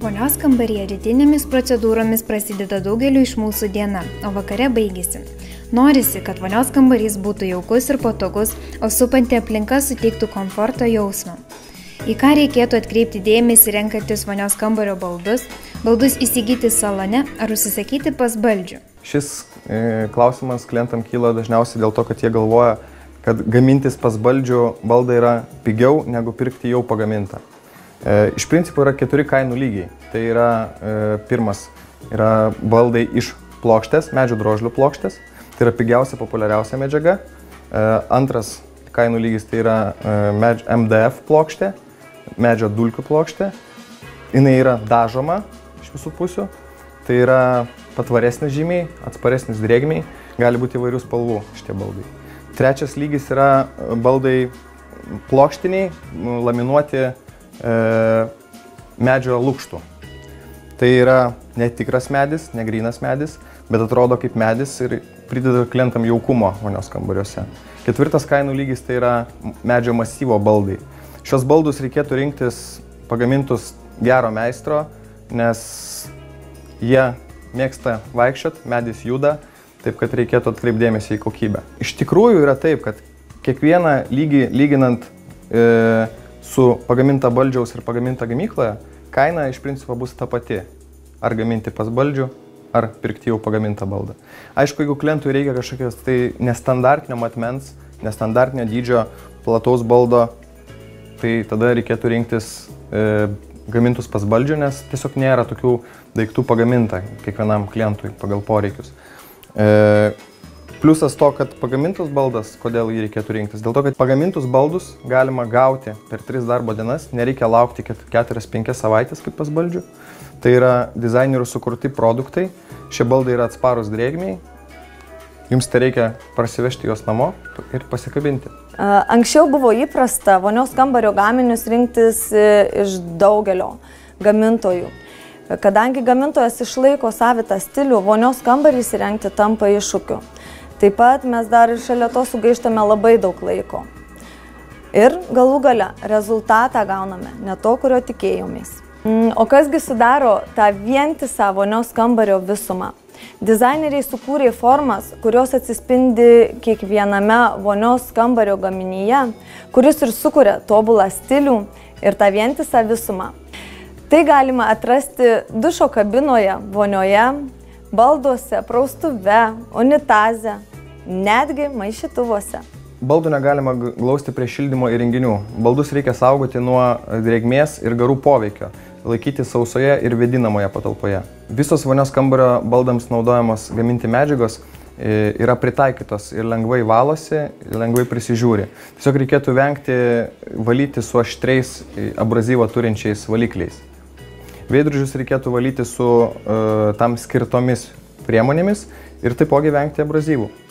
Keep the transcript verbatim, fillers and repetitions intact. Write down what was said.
Vonios kambaryje rytinėmis procedūromis prasideda daugeliu iš mūsų diena, o vakare baigėsi. Norisi, kad vonios kambarys būtų jaukus ir patogus, o supanti aplinka suteiktų komforto jausmą. Į ką reikėtų atkreipti dėmesį renkantis vonios kambario baldus, baldus įsigyti salone ar užsisakyti pas baldžių? Šis e, klausimas klientam kyla dažniausiai dėl to, kad jie galvoja, kad gamintis pas baldžių baldą yra pigiau negu pirkti jau pagamintą. E, iš principo yra keturi kainų lygiai. Tai yra e, pirmas yra baldai iš plokštės, medžio drožlių plokštės. Tai yra pigiausia, populiariausia medžiaga. E, antras kainų lygis tai yra e, medž, M D F plokštė, medžio dulkių plokštė. Jis yra dažoma iš visų pusių. Tai yra patvaresnis žymiai, atsparesnis drėgmiai. Gali būti įvairių spalvų šitie baldai. Trečias lygis yra baldai plokštiniai, laminuoti e, medžio lukštų. Tai yra netikras medis, negrynas medis, bet atrodo kaip medis ir prideda klientam jaukumo vonios kambariuose. Ketvirtas kainų lygis tai yra medžio masyvo baldai. Šios baldus reikėtų rinktis pagamintus gero meistro, nes jie mėgsta vaikščiot, medis juda, taip kad reikėtų atkreipdėmėsi į kokybę. Iš tikrųjų yra taip, kad kiekvieną lygį lyginant e, su pagaminta baldžiaus ir pagaminta gamykloje, kaina iš principo bus ta pati. Ar gaminti pas baldžių, ar pirkti jau pagamintą baldą. Aišku, jeigu klientui reikia kažkokios tai nestandartinio matmens, nestandartinio dydžio plataus baldo, tai tada reikėtų rinktis e, gamintus pas baldžių, nes tiesiog nėra tokių daiktų pagaminta kiekvienam klientui pagal poreikius. E, pliusas to, kad pagamintus baldas, kodėl jį reikėtų rinktis? Dėl to, kad pagamintus baldus galima gauti per tris darbo dienas, nereikia laukti keturias penkias savaitės kaip pas baldžių. Tai yra dizainerių sukurti produktai, šie baldai yra atsparūs drėgmiai, jums tai reikia prasivežti juos namo ir pasikabinti. Anksčiau buvo įprasta vonios kambario gaminius rinktis iš daugelio gamintojų. Kadangi gamintojas išlaiko savitą stilių, vonios kambarį įsirengti tampa iššūkiu. Taip pat mes dar ir šalia to sugaištame labai daug laiko. Ir galų gale rezultatą gauname ne to, kurio tikėjomės. O kasgi sudaro tą vientisą vonios kambario visumą? Dizaineriai sukūrė formas, kurios atsispindi kiekviename vonios kambario gaminyje, kuris ir sukuria tobulą stilių ir tą vientisą visumą. Tai galima atrasti dušo kabinoje, vonioje, balduose, praustuve, unitaze, netgi maišytuvuose. Baldų negalima glausti prie šildymo įrenginių. Baldus reikia saugoti nuo drėgmės ir garų poveikio, laikyti sausoje ir vėdinamoje patalpoje. Visos vonios kambario baldams naudojamos gaminti medžiagos yra pritaikytos ir lengvai valosi, lengvai prisižiūri. Tiesiog reikėtų vengti valyti su aštriais abrazyvo turinčiais valikliais. Veidrodžius reikėtų valyti su uh, tam skirtomis priemonėmis ir taipogi vengti abrazyvų.